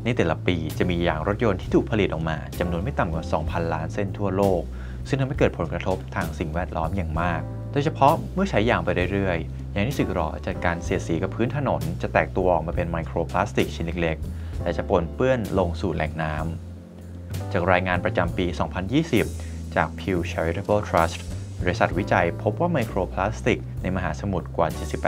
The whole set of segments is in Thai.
ในแต่ละปีจะมียางรถยนต์ที่ถูกผลิตออกมาจำนวนไม่ต่ำกว่า 2,000 ล้านเส้นทั่วโลกซึ่งทำให้เกิดผลกระทบทางสิ่งแวดล้อมอย่างมากโดยเฉพาะเมื่อใช้ยางไปเรื่อยๆยางที่สึกหรอจากการเสียดสีกับพื้นถนนจะแตกตัวออกมาเป็นไมโครพลาสติกชิ้นเล็กๆและจะปนเปื้อนลงสู่แหล่งน้ำจากรายงานประจำปี 2020 จาก Pew Charitable Trust บริษัทวิจัยพบว่าไมโครพลาสติกในมหาสมุทรกว่า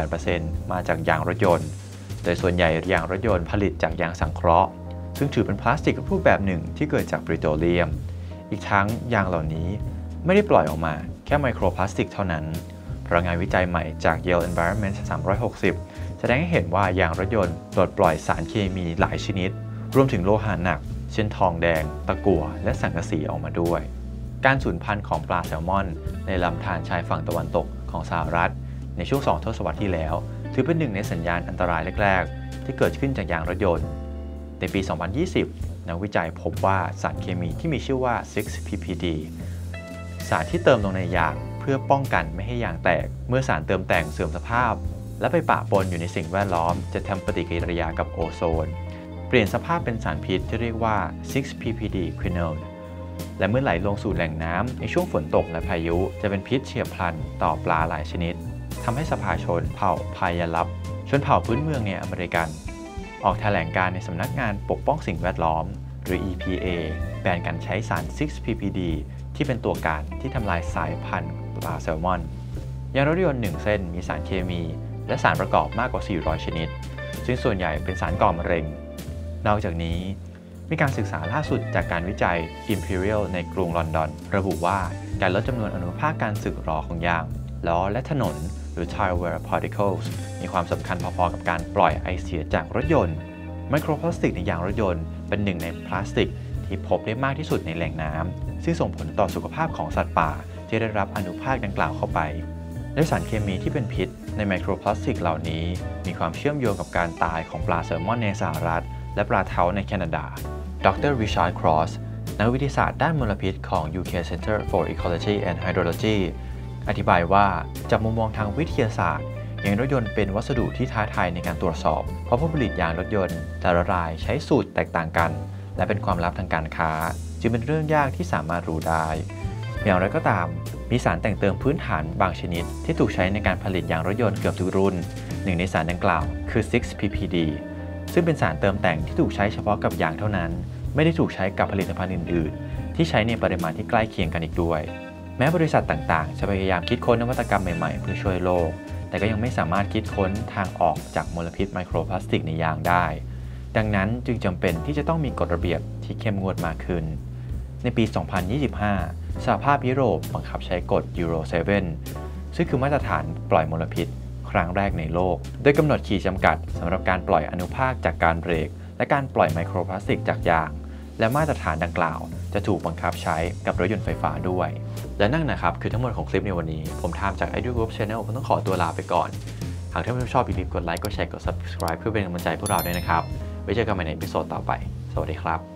78% มาจากยางรถยนต์โดยส่วนใหญ่ยางรถยนต์ผลิตจากยางสังเคราะห์ซึ่งถือเป็นพลาสติกรูปแบบหนึ่งที่เกิดจากปิโตรเลียมอีกทั้งยางเหล่านี้ไม่ได้ปล่อยออกมาแค่ไมโครพลาสติกเท่านั้นเพราะงานวิจัยใหม่จาก Yale Environment 360 แสดงให้เห็นว่ายางรถยนต์ปล่อยสารเคมีหลายชนิดรวมถึงโลหะหนักเช่นทองแดงตะกั่วและสังกะสีออกมาด้วยการสูญพันธุ์ของปลาแซลมอนในลำธารชายฝั่งตะวันตกของสหรัฐในช่วง2 ทศวรรษที่แล้วถือเป็นหนึ่งในสัญญาณอันตรายแรกๆที่เกิดขึ้นจากยางรถยนต์ในปี 2020 นักวิจัยพบว่าสารเคมีที่มีชื่อว่า 6-PPD สารที่เติมลงในยางเพื่อป้องกันไม่ให้ยางแตกเมื่อสารเติมแต่งเสื่อมสภาพและไปปะปนอยู่ในสิ่งแวดล้อมจะทำปฏิกิริยากับโอโซนเปลี่ยนสภาพเป็นสารพิษที่เรียกว่า 6-PPD quinone และเมื่อไหลลงสู่แหล่งน้ำในช่วงฝนตกและพายุจะเป็นพิษเฉียบพลันต่อปลาหลายชนิดทำให้สภาชนเผ่าพายาลับชนเผ่าพื้นเมืองในอเมริกันออกแถลงการในสำนักงานปกป้องสิ่งแวดล้อมหรือ EPA แบนการใช้สาร 6-PPD ที่เป็นตัวการที่ทำลายสายพันธุ์ปลาแซลมอนยางรถยนต์1 เส้นมีสารเคมีและสารประกอบมากกว่า 400 ชนิดซึ่งส่วนใหญ่เป็นสารก่อมะเร็งนอกจากนี้มีการศึกษาล่าสุดจากการวิจัย Imperial ในกรุงลอนดอนระบุว่าการลดจำนวนอนุภาคการสึกหรอของยางล้อและถนนหรือ tire wear particles มีความสำคัญพอๆกับการปล่อยไอเสียจากรถยนต์ไมโครพลาสติกในยางรถยนต์เป็นหนึ่งในพลาสติกที่พบได้มากที่สุดในแหล่งน้ำซึ่งส่งผลต่อสุขภาพของสัตว์ป่าที่ได้รับอนุภาคดังกล่าวเข้าไปและสารเคมีที่เป็นพิษในไมโครพลาสติกเหล่านี้มีความเชื่อมโยงกับการตายของปลาแซลมอนในสหรัฐและปลาเทาในแคนาดาดร. ริชาร์ด ครอสนักวิทยาศาสตร์ด้านมลพิษของ UK Center for Ecology and Hydrology อธิบายว่าจากมุมมองทางวิทยาศาสตร์ยางรถยนต์เป็นวัสดุที่ท้าทายในการตรวจสอบเพราะผู้ผลิตยางรถยนต์แต่ละรายใช้สูตรแตกต่างกันและเป็นความลับทางการค้าจึงเป็นเรื่องยากที่สามารถรู้ได้อย่างไรก็ตามมีสารแต่งเติมพื้นฐานบางชนิดที่ถูกใช้ในการผลิตยางรถยนต์เกือบทุกรุ่นหนึ่งในสารดังกล่าวคือ 6-PPD ซึ่งเป็นสารเติมแต่งที่ถูกใช้เฉพาะกับยางเท่านั้นไม่ได้ถูกใช้กับผลิตภัณฑ์อื่นๆที่ใช้ในปริมาณที่ใกล้เคียงกันอีกด้วยแม้บริษัทต่างๆจะพยายามคิดค้นนวัตกรรมใหม่ๆเพื่อช่วยโลกแต่ก็ยังไม่สามารถคิดค้นทางออกจากมลพิษไมโครพลาสติกในยางได้ดังนั้นจึงจำเป็นที่จะต้องมีกฎระเบียบที่เข้มงวดมากขึ้นในปี 2025 สหภาพยุโรปบังคับใช้กฎ Euro 7 ซึ่งคือมาตรฐานปล่อยมลพิษครั้งแรกในโลกโดยกำหนดขีดจำกัดสำหรับการปล่อยอนุภาคจากการเบรกและการปล่อยไมโครพลาสติกจากยางและมาตรฐานดังกล่าวจะถูกบังคับใช้กับรถยนต์ไฟฟ้าด้วยและนั่นนะครับคือทั้งหมดของคลิปในวันนี้ผมทามจาก Ideal Group Channel ผมต้องขอตัวลาไปก่อนหากท่านผู้ชมชอบอย่าลืมกดไลค์กดแชร์กด Subscribe เพื่อเป็นกำลังใจพวกเราด้วยนะครับไว้เจอกันใหม่ในอีพิโซดต่อไปสวัสดีครับ